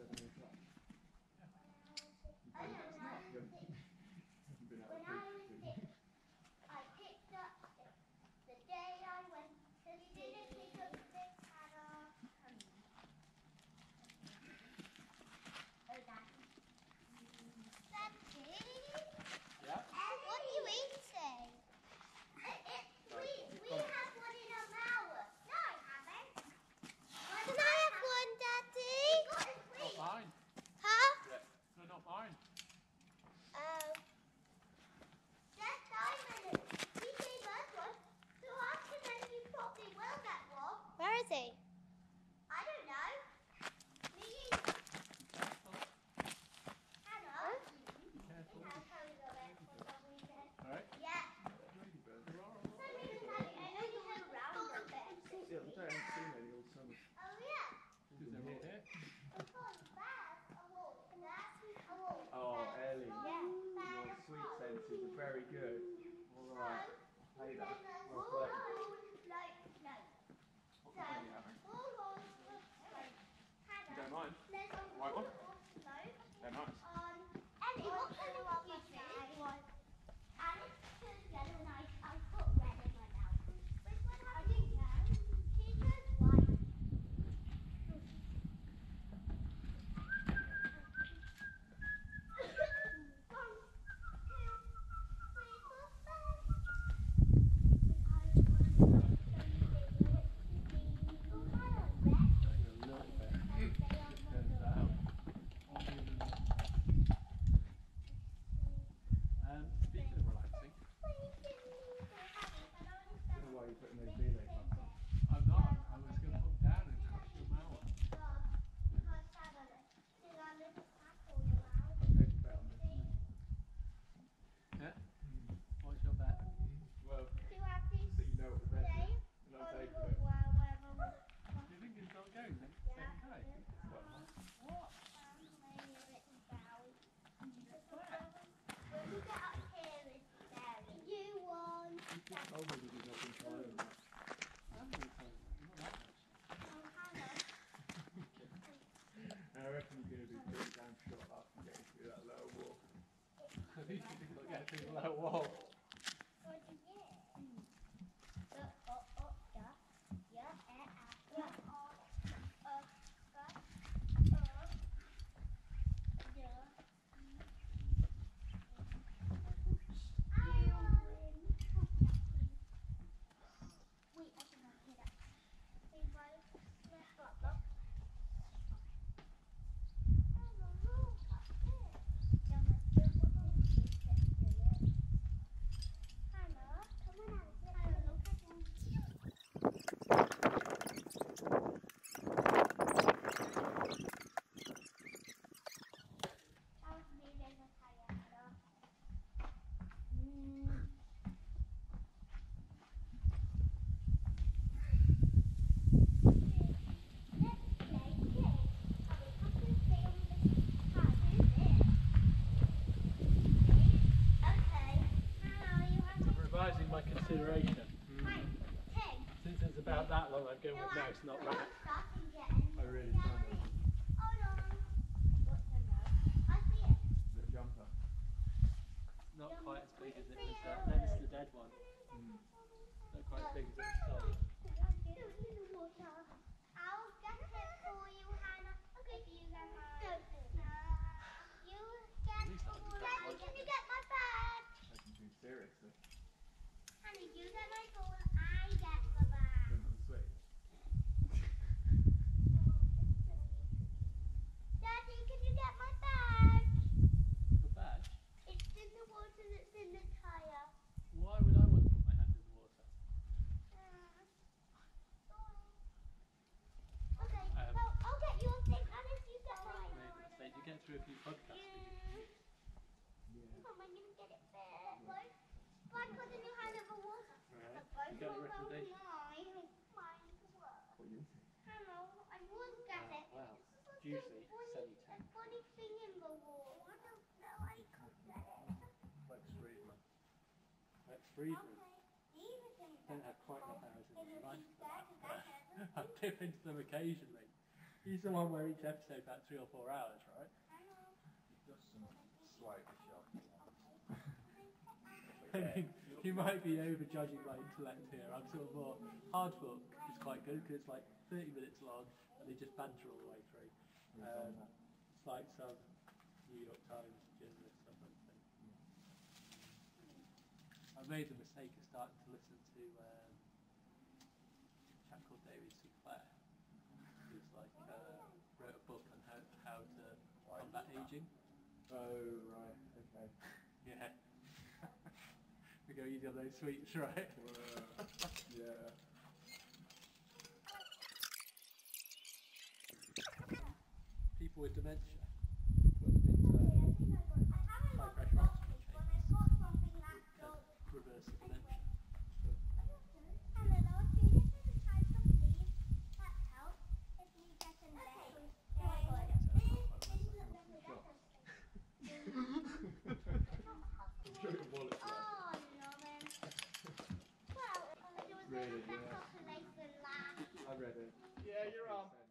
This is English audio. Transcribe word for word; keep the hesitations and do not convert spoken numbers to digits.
seven o'clock. I don't know. Been out When of I was six, I picked up the day I went to see. You didn't pick up the Hannah. Oh, Daddy. Daddy? Yeah? What are you eating? It, it, we, we have one in our mouth. No, I haven't. Can I have one, Daddy? Not mine. Huh? Yeah. No, not mine. Oh. Yes, Simon. He gave us one. So after then you probably will get one. Where is he? I don't know. Me either. Hannah? Be careful. How can we go back for some weekend? Alright? Yeah. Ladybirds. So we can have it. I know you have around a bit. Yeah, but I haven't seen any all summer. Oh, yeah. Because they're all here. Oh, Ellie. Yeah. Your sweet senses are very good. Alright. Play that. Well Like, played. no. What kind are you having? Hannah, You don't mind? there's a White one? No. They're nice. On Ellie, what colour did you choose? Alex chose yellow and I, I put red in my mouth. Which one have you chose? She chose white. Um, speaking of relaxing, I don't know why you're putting those relays on. I'm not. I was going to put them down and crush your mouth. Take a bet on this. Yeah? What's your bet? Well, so you know what the bet is. And I'll take it. Do you think it's not going then? Second time? What? You won. You just told me that you've not been trying that. I haven't been trying that. Not that much. I reckon you're going to do pretty damn short after getting through that low wall. At least you think you'll get through the low wall. What did you get? Oh, oh, oh, yeah. Yeah, eh, ah, yeah, oh, uh, uh, uh, yeah. I win. Wait, I should not hear that. Hey, bro. Let's go up, look. I don't know about this. Yeah, my silver home is set. Hannah, come on out. Hannah, look at him. That was me, there's a tire. Mm. Revising my consideration. Since it's about that long, I'm going with mouse, not rat. I really found it. The jumper. Not quite as big as it was. Uh, then it's the dead one. Mm. Not quite as big as it was sold. I'll get it for you, Hannah. Okay, you get mine. You get it for me. Daddy, can you get my bag? I can do seriously. Hannah, you get my phone, I get the bag. Isn't that sweet? Daddy, can you get my bag? The badge? It's in the water that's in the tyre. Why would I want to put my hand in the water? Okay, Um, well, I'll get your thing, and if you get mine. Made a mistake. You get through a few podcasts. Yeah. I'm going to get it there. Why couldn't you hand it the water? Right. You got a recommendation? Mine. Mine work. What you Hannah, I would get it. Wow. It's Juicy. funny, Semi-tan. a funny thing in the wall. I don't know, I could get it. Lex Friedman. Lex Friedman. Okay. Don't have quite the powers in his life for that, but I dip into them occasionally. He's the one where each episode about three or four hours, right? Just some slightly shocking ones. I mean, you might be overjudging my intellect here. I'm sort of more hard book is quite good because it's like thirty minutes long and they just banter all the way through. Um, it's like some New York Times journalist or something. I made the mistake of starting to listen to um, a chap called David Sinclair, who's like uh, wrote a book on how how to combat aging. Oh right, okay. Yeah. We go easy on those sweets, right? Uh, yeah. People with dementia. People with things, uh, high pressure oxygen chambers can reverse the dementia. Really, yeah. I read it. Yeah, you're on.